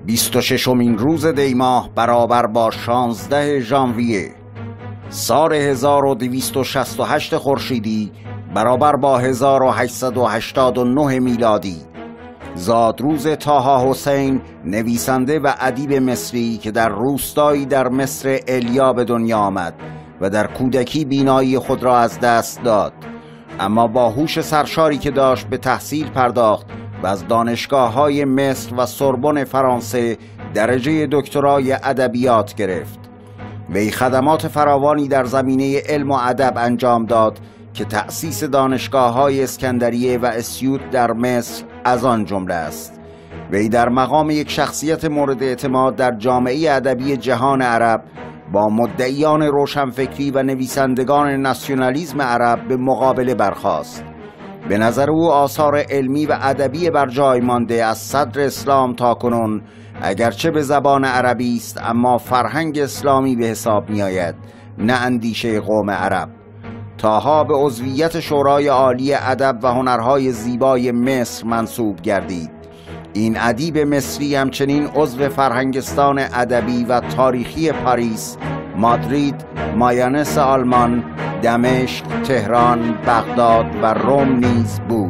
26مین روز دیماه برابر با 16 ژانویه سال 1268 خورشیدی برابر با 1889 میلادی زادروز طاها حسین، نویسنده و ادیب مصری که در روستایی در مصر الیا به دنیا آمد و در کودکی بینایی خود را از دست داد، اما با هوش سرشاری که داشت به تحصیل پرداخت و از دانشگاه‌های مصر و سوربن فرانسه درجه دکترای ادبیات گرفت. وی خدمات فراوانی در زمینه علم و ادب انجام داد که تأسیس دانشگاه‌های اسکندریه و اسیوط در مصر از آن جمله است. وی در مقام یک شخصیت مورد اعتماد در جامعه ادبی جهان عرب با مدعیان روشنفکری و نویسندگان ناسیونالیسم عرب به مقابله برخاست. به نظر او آثار علمی و ادبی بر جای مانده از صدر اسلام تا کنون اگرچه به زبان عربی است، اما فرهنگ اسلامی به حساب می آید، نه اندیشه قوم عرب. طاها به عضویت شورای عالی ادب و هنرهای زیبای مصر منصوب گردید. این ادیب مصری همچنین عضو فرهنگستان ادبی و تاریخی پاریس، مادرید، مایانس آلمان، دمشق، تهران، بغداد و روم نیز بود.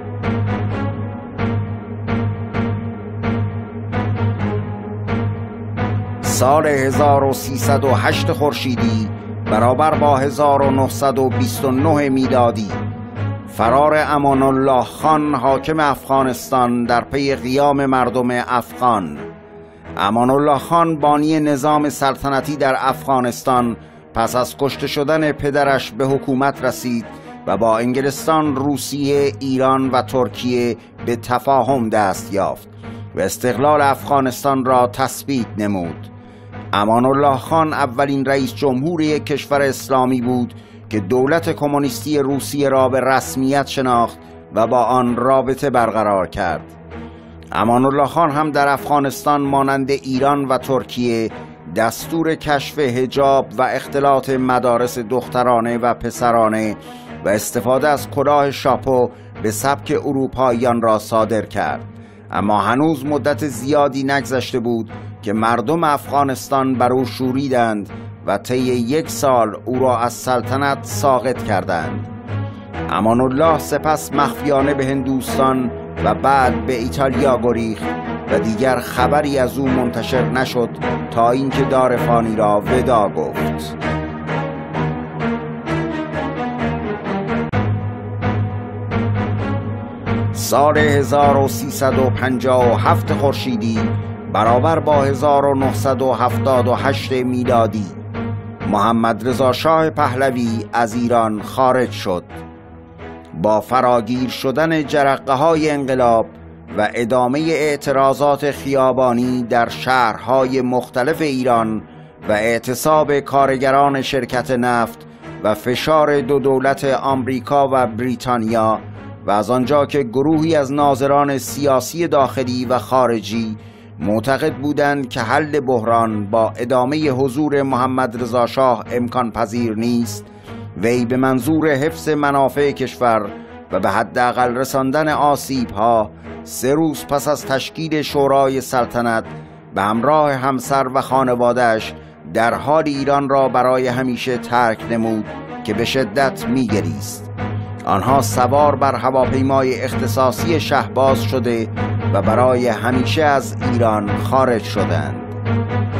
سال 1308 خورشیدی برابر با 1929 میلادی فرار امان الله خان حاکم افغانستان در پی قیام مردم افغان. امان الله خان بانی نظام سلطنتی در افغانستان پس از کشته شدن پدرش به حکومت رسید و با انگلستان، روسیه، ایران و ترکیه به تفاهم دست یافت و استقلال افغانستان را تثبیت نمود. امان الله خان اولین رئیس جمهور یک کشور اسلامی بود که دولت کمونیستی روسیه را به رسمیت شناخت و با آن رابطه برقرار کرد. امان الله خان هم در افغانستان مانند ایران و ترکیه دستور کشف حجاب و اختلاط مدارس دخترانه و پسرانه و استفاده از کلاه شاپو به سبک اروپاییان را صادر کرد. اما هنوز مدت زیادی نگذشته بود که مردم افغانستان بر او شوریدند و طی 1 سال او را از سلطنت ساقط کردند. امان الله سپس مخفیانه به هندوستان و بعد به ایتالیا گریخت و دیگر خبری از او منتشر نشد تا اینکه دار فانی را ودا گفت. سال 1357 خورشیدی برابر با 1978 میلادی محمد رضا شاه پهلوی از ایران خارج شد. با فراگیر شدن جرقه‌های انقلاب و ادامه اعتراضات خیابانی در شهرهای مختلف ایران و اعتصاب کارگران شرکت نفت و فشار دو دولت آمریکا و بریتانیا و از آنجا که گروهی از ناظران سیاسی داخلی و خارجی معتقد بودند که حل بحران با ادامه حضور محمد رضا شاه امکان پذیر نیست، وی به منظور حفظ منافع کشور و به حداقل رساندن آسیب‌ها 3 روز پس از تشکیل شورای سلطنت به همراه همسر و خانواده‌اش در حال ایران را برای همیشه ترک نمود که به شدت می‌گریست. آنها سوار بر هواپیمای اختصاصی شهباز شده و برای همیشه از ایران خارج شدند.